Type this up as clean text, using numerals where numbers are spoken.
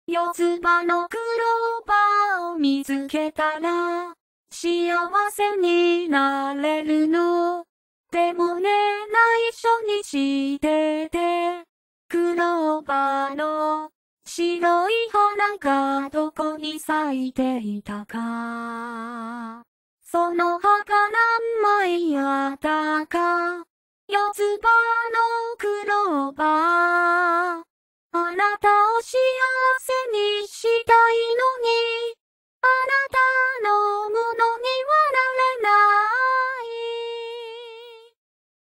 四つ葉のクローバーを見つけたら、幸せになれるの。でもね、内緒にしてて。クローバーの白い花がどこに咲いていたか。その葉が何枚あったか。四つ葉のクローバー。あなたを幸せにしたいのに、あなたの